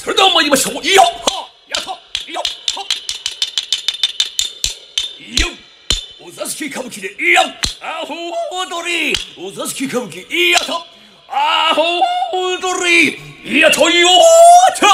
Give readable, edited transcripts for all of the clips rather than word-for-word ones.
それでは参りましょう。いいよはやったいいよは。いいよお座敷歌舞伎でいいよアホ踊りお座敷歌舞伎いいやとアホ踊りいいやとよーた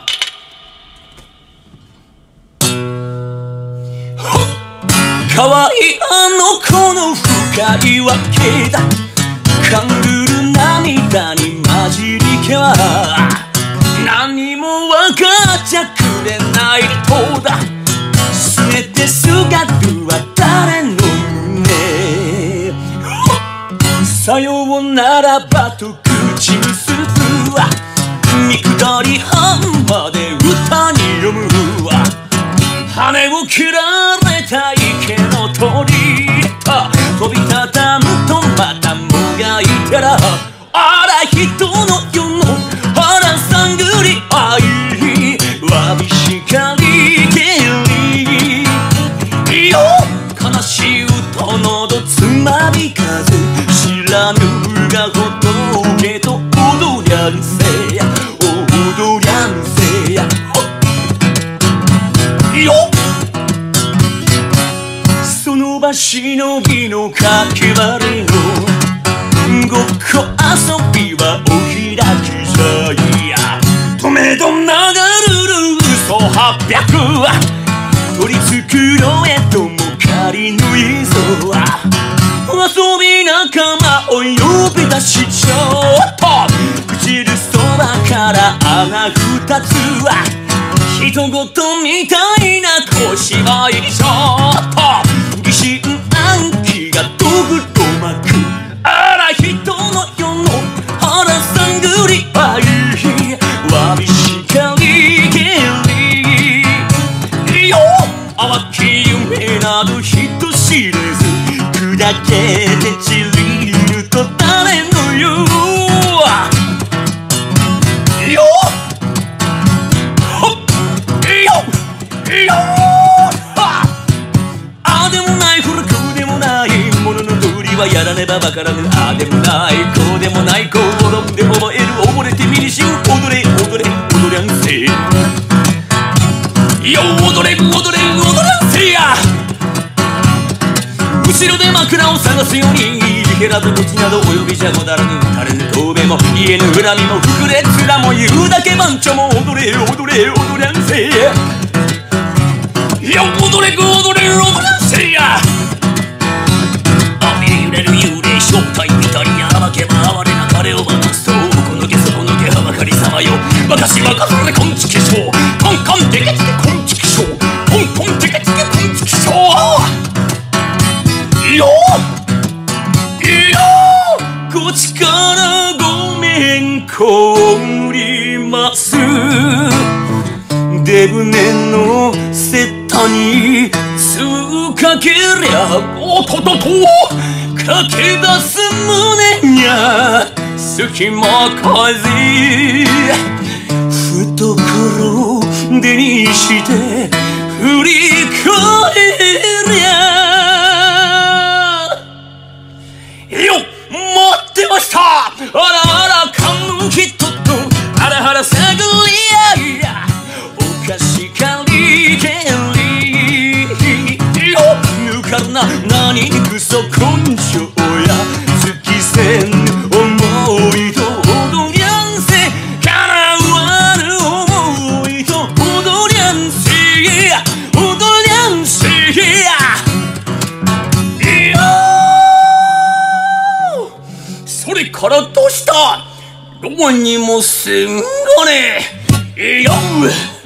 かわいいあの子の深いわけだカングル涙に混じりけは何もわかっちゃくれない人だ全て姿は誰の胸さようならばと口にするわ見下り半まで歌に読むわ羽を切られた池の鳥飛びたたむとまたもがいたらあら人の世のあらさんぐりあいわびしかりけりいいよ悲しい歌のどつまび風知らぬが仏と踊りゃんせや踊りゃんせやいいよその場しのぎのかけばりのごっこ遊びはお開きじゃいやとめどながるる嘘800は取り繕えとも仮のいぞは遊び仲間を呼び出しちゃうと唇そばから穴二つは人ごとみたいな小芝居ちょっと疑心暗鬼がどぐろ巻くあら人の世のあらさんぐりあいわびしかりけりいいよ淡き夢など人知れず砕けて散りると誰の言ういいよいいよいいよあでもないこれこうでもないものの通りはやらねばわからぬあでもないこうでもないこう転んで覚える溺れてみりしん踊れ踊れ踊りゃんせいよ踊れ踊れ踊らんせいや後ろで枕を探すようにゲラと土地などおよびじゃごだらぬ垂れぬ遠目も家の恨みも膨れ面も言うだけ番長も踊れ踊れ踊りゃんせいや踊れ踊れ踊らんせいや雨揺れる幽霊正体みたいに荒ばけば哀れな彼を渡すとこのけそこのけはばかりさまよ私は数れこんちきしょうコンコンテケテケこんちきしょうコンコンテケテケこんちきしょういいよいいよこっちからごめんこむりますデブネのセットにつかけりゃおとととかけ出す胸にゃ隙間風懐手にして振り返りゃよっ待ってましたあらあら勘の人とあらはら探りやいやおかしかりけりよぬかるな何くそ根性や月線思いと踊りゃんせかなわぬ思いと踊りゃんせ踊りゃんせそれからどうしたどうにもすんがねえよ